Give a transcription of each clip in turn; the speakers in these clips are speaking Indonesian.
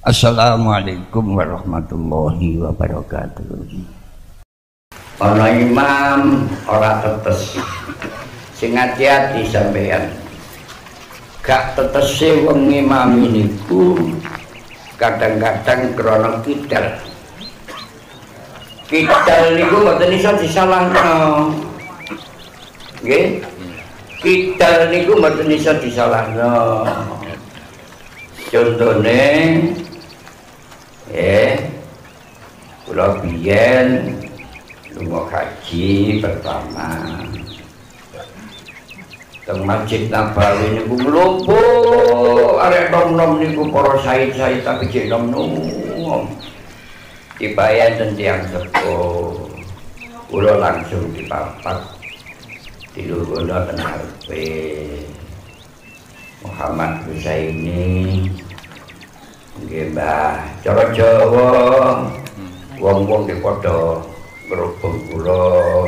Assalamualaikum warahmatullahi wabarakatuh. Ana imam ora tetes. Sing ati-ati sampeyan. Gak tetese wong imam niku kadang-kadang krana kidal. Kidal niku mboten iso disalahno. Nggih. Kidal niku mboten iso disalahno. Contone kula biyen lunga haji pertama teng Masjid Nabawi niku mlumpuh arek nom-nom niku para said-said tapi jek nom-nom dibayar dan tiang sepuh kula langsung dipapat dilungguhno ten ngarepe Muhammad Husaini nggih Mbah cara Jawa wong-wong iki padha ngrubung kula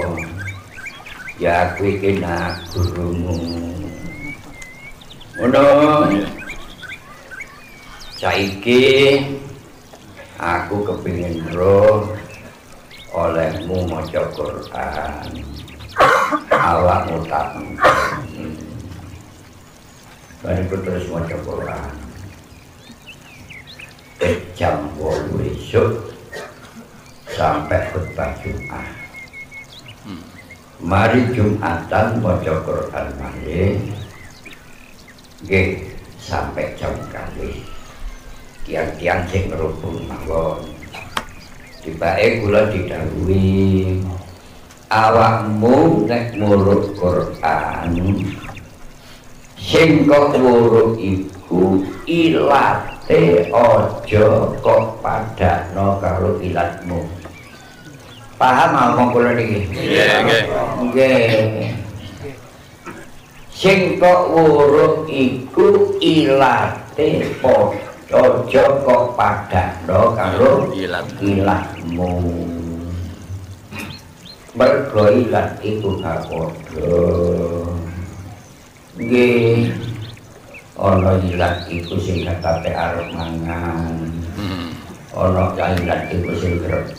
ya kuwi iki nak gurumu ngono saiki aku kepengin roh olehmu maca Quran awakmu tak bariku terus maca Quran jam 8 esuk sampai khutbah Jumat. Mari Jumatan maca Quran malih nggih sampai jam kalih. Tiang-tiang sing ngrubung mawon. Tibake kula didhawuhi awakmu nek muluk Quran sing kok wuruk iku ilate aja kok padakno karo ilatmu. Paham omong kula niki? Nggih. Sing kok wuruk iku ilate aja kok padakno karo ilatmu. Mergo ilat iku gak padha. Nggih ana ilat iku sing kate arep mangan ana ilat iku sing grebes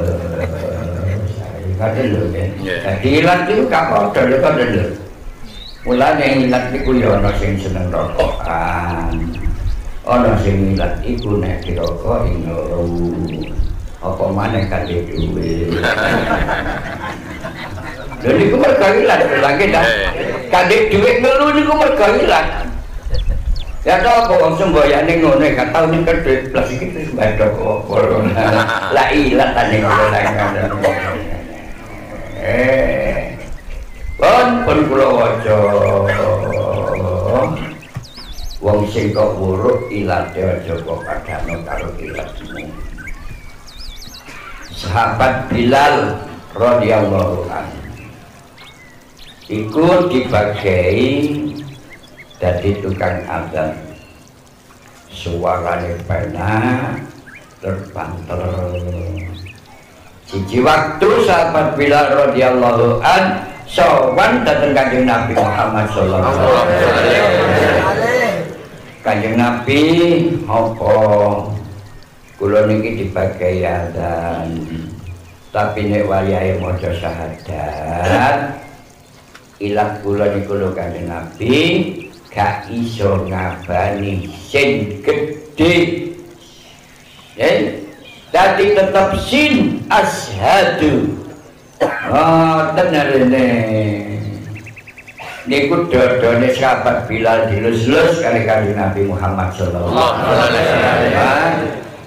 kate lho nggih dadi ilat iku gak padha lho kate lho mulane ilat iku ya ana sing seneng rokokan ana sing ilat iku nek dirokok inguru apa maneh kate duwe lho niku mergo ilat lagi dah kadek duit ngelu niku mergo ilat. Ya to kok wong semboyane ngono gak tau ning duit plus iki terus badhe kok. Lah ilat ane ngono pun kula waca. Wong sing kok buruk ilate aja kok padhano karo ilatmu. Sahabat Bilal radhiyallahu anhu iku dibagai dadi tukang adzan suarane penak terbanter siji waktu sahabat Bilal radhiyallahu an sowan dateng Kanjeng Nabi Muhammad sallallahu alaihi wasallam. Kanjeng Nabi apa kula niki dibagai adzan tapi nek wayahe maca syahadat ilat kula niku lho Kanjeng Nabi gak iso ngabani sing gedhe. Dadi tetep sin asyhadu. Tenarene niku dodone sahabat Bilal dilus-lus kali Kanjeng Nabi Muhammad sallallahu alaihi wasallam.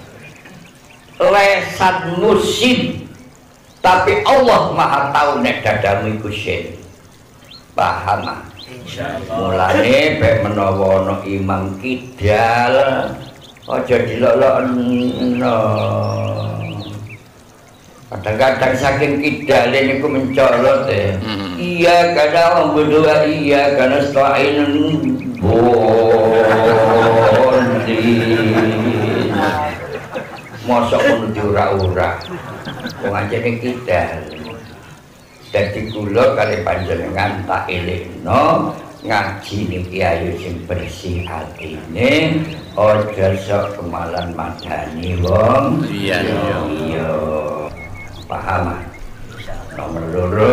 Lesan musin tapi Allah Maha tahu nek dadamu iku sin. Paham ah? Mulane bek menawa ana imam kidal aja dilolokno. Kadang-kadang saking kidale niku mencolot iya kada berdua iya kana sta'in bondi mosok menuju ora-ora wong anjene kidal. Dadi kula kali panjenengan tak elingno ngaji niki ayo sing bersih atine aja sok kemalan madani wong iya paham nomor loro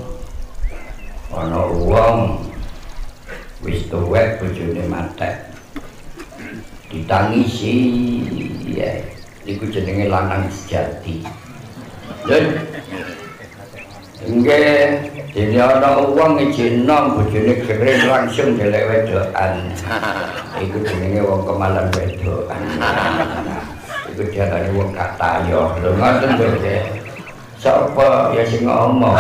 ana wong wis tuwek bojone matek ditangisi ya iku jenenge lanang sejati lho nggih dene ana wong ngijino bojone keren langsung delek wedokan iku jenenge wong kemalan wedokan iku diarani wong katayo lho ngoten lho sapa ya sing ngomong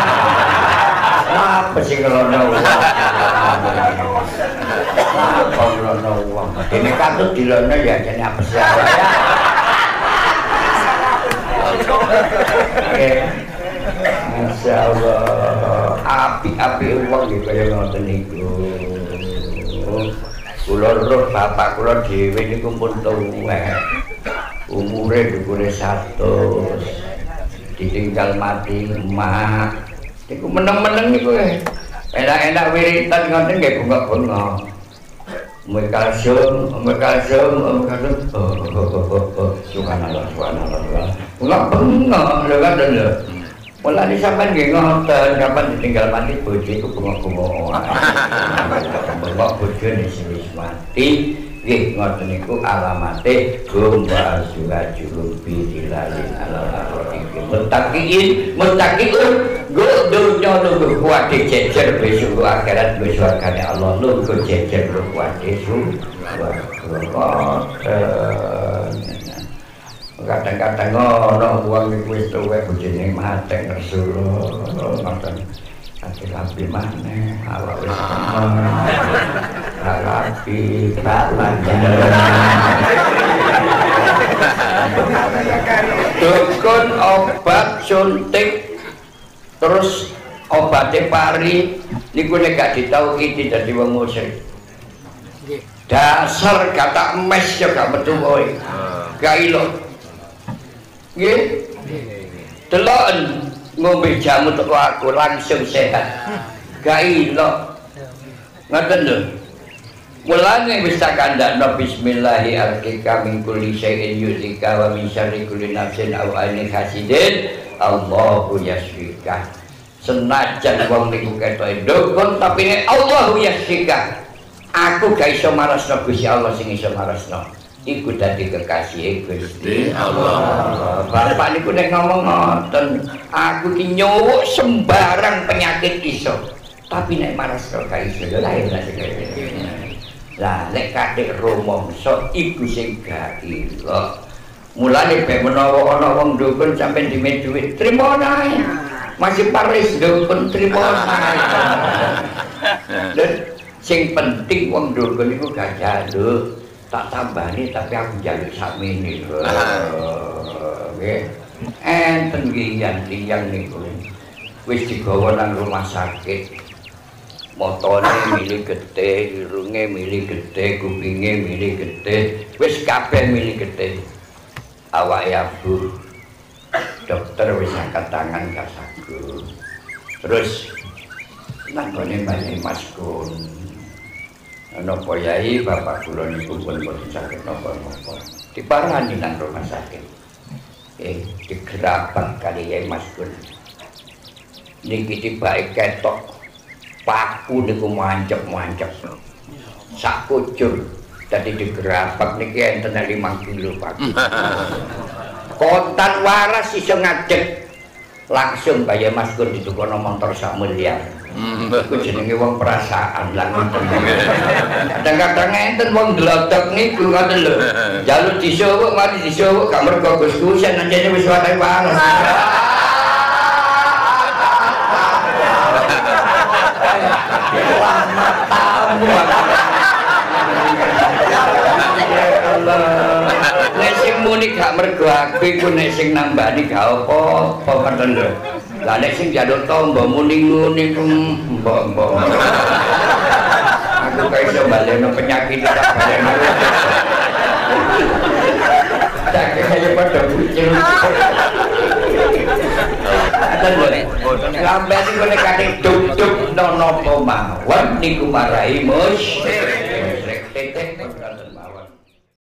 apa sing ngelono wong apa ngelono wong dene katut dilono ya jane apes ya Masya Allah api-api uang gitu kaya ngoten niku kula roh bapak kula dhewe niku pun tuwek umure dukure 100 ditinggal mati emak niku meneng-meneng niku enak-enak wiritan ngoten nggih bengok-bengok kalsium subhanallah bengok-bengok lho kan lho mulane sampean nggih ngoten kapan ditinggal mati bojo iku bengok-bengok bengok bojone sing wis mati nggih ngoten niku alamate gumba surajul bidilalin muttaqin go dunya nunggu kuwate jejer besok akhirat besok akhirat Allah nunggu jejer kuwate kadang-kadang ngono wong iku wis tuwek bojone mati Rasulullah ngoten ati rapi maneh awak wis rapi balan dukun obat suntik terus obatnya pari niku nek gak ditauhidi dadi wong musyrik dasar kata emes ya gak metu kowe gak ilo nggih deloken ngombe jamu teko aku langsung sehat gak ilo ngoten lho mulane wis tak kandhakno bismillahi arqika min kulli syai'in yuzika wa min syarri kulli nafsin aw ainin hasidin Allahu yasfika senajan wong niku ketoke ndukun tapi nek Allahu yasfika aku gak iso marasno Gusti Allah sing iso marasno iku dadi kekasih Gusti Allah bapak niku nek ngomong ngoten aku ki nyuwuk sembarang penyakit iso tapi nek marasno gak iso lha lah nek kadek rumangsa iku sing gak ilo mulane ben menawa ana wong ndukun sampeyan dimen dhuwit trimo ae masih paris ndukun trimo ae dan sing penting wong ndukun iku gak jaluk tak tambani tapi aku jaluk sakmene lho nggih enten tiyang niku wis digawa nang rumah sakit motone milih gede, irunge milih gede, kupinge milih gede, wis kabeh milih gede. Awake abu, dokter wis angkat tangan kasaku. Terus nanggone bali Mas Kun. Napa yai bapak kula niku pun boten saged napa-napa. Diparani nang rumah sakit. Digerapak kali yai Mas Kun. Niki tibake ketok paku niku mancep-mancep sak kucur dadi digerapak niki enten 5 kilo paku kontan waras iso ngadeg langsung kaya Mas Gun ditukono motor 1 miliar iku jenenge wong perasaan lan ngoten kadang-kadang enten wong glodok niku ngoten lho jaluk disuwuk mari disuwuk gak mergo Gus Gusen anjene wis wae waras selamat tamu nek sing muni gak mergo aku iku nek sing nambani gak apa-apa ngoten lho lah nek sing jaluk tombo muni-muni mbok aku kaya iso baleno penyakit tak baleno tak kaya padha bucin mboten sampeyan niku nek kate duk-duk napa mawon niku marai musyrik titik mawon